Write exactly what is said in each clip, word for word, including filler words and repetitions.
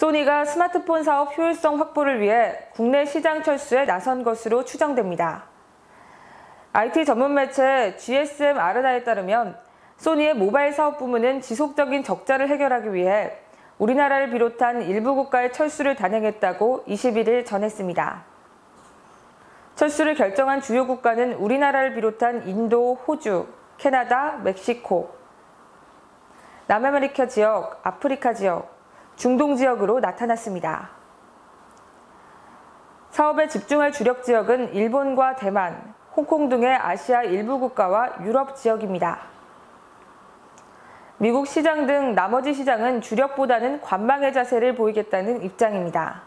소니가 스마트폰 사업 효율성 확보를 위해 국내 시장 철수에 나선 것으로 추정됩니다. 아이티 전문 매체 지에스엠알엔아이에 따르면 소니의 모바일 사업 부문은 지속적인 적자를 해결하기 위해 우리나라를 비롯한 일부 국가의 철수를 단행했다고 이십일일 전했습니다. 철수를 결정한 주요 국가는 우리나라를 비롯한 인도, 호주, 캐나다, 멕시코, 남아메리카 지역, 아프리카 지역, 중동 지역으로 나타났습니다. 사업에 집중할 주력 지역은 일본과 대만, 홍콩 등의 아시아 일부 국가와 유럽 지역입니다. 미국 시장 등 나머지 시장은 주력보다는 관망의 자세를 보이겠다는 입장입니다.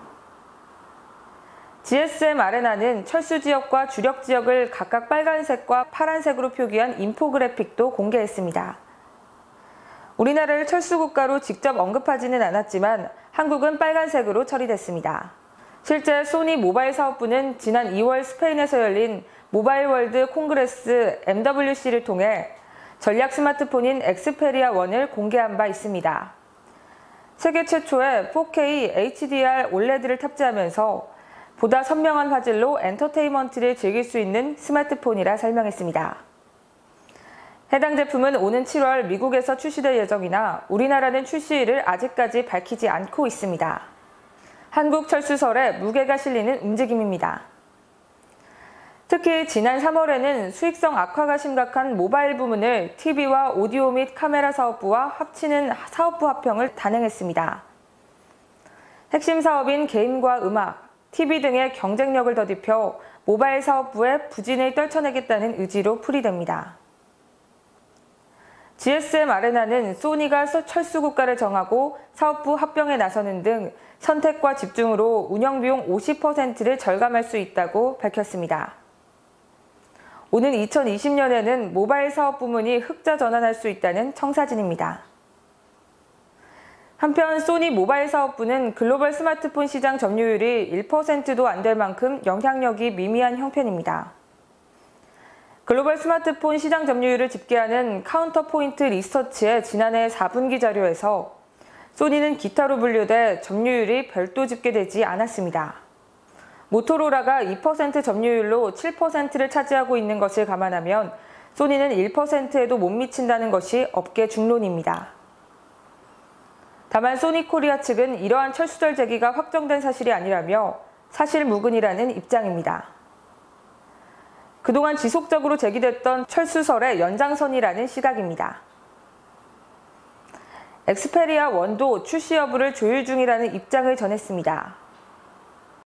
지에스엠알엔아는 철수 지역과 주력 지역을 각각 빨간색과 파란색으로 표기한 인포그래픽도 공개했습니다. 우리나라를 철수 국가로 직접 언급하지는 않았지만 한국은 빨간색으로 처리됐습니다. 실제 소니 모바일 사업부는 지난 이월 스페인에서 열린 모바일 월드 콩그레스 엠더블유씨를 통해 전략 스마트폰인 엑스페리아 원을 공개한 바 있습니다. 세계 최초의 포케이 에이치디알 올레드를 탑재하면서 보다 선명한 화질로 엔터테인먼트를 즐길 수 있는 스마트폰이라 설명했습니다. 해당 제품은 오는 칠월 미국에서 출시될 예정이나 우리나라는 출시일을 아직까지 밝히지 않고 있습니다. 한국 철수설에 무게가 실리는 움직임입니다. 특히 지난 삼월에는 수익성 악화가 심각한 모바일 부문을 티비와 오디오 및 카메라 사업부와 합치는 사업부 합병을 단행했습니다. 핵심 사업인 게임과 음악, 티비 등의 경쟁력을 더딥혀 모바일 사업부의 부진을 떨쳐내겠다는 의지로 풀이됩니다. 지에스엠알엔아는 소니가 철수 국가를 정하고 사업부 합병에 나서는 등 선택과 집중으로 운영비용 오십 퍼센트를 절감할 수 있다고 밝혔습니다. 오는 이천이십 년에는 모바일 사업 부문이 흑자 전환할 수 있다는 청사진입니다. 한편 소니 모바일 사업부는 글로벌 스마트폰 시장 점유율이 일 퍼센트도 안 될 만큼 영향력이 미미한 형편입니다. 글로벌 스마트폰 시장 점유율을 집계하는 카운터포인트 리서치의 지난해 사분기 자료에서 소니는 기타로 분류돼 점유율이 별도 집계되지 않았습니다. 모토로라가 이 퍼센트 점유율로 칠 퍼센트를 차지하고 있는 것을 감안하면 소니는 일 퍼센트에도 못 미친다는 것이 업계 중론입니다. 다만 소니코리아 측은 이러한 철수절 제기가 확정된 사실이 아니라며 사실무근이라는 입장입니다. 그동안 지속적으로 제기됐던 철수설의 연장선이라는 시각입니다. 엑스페리아 원도 출시 여부를 조율 중이라는 입장을 전했습니다.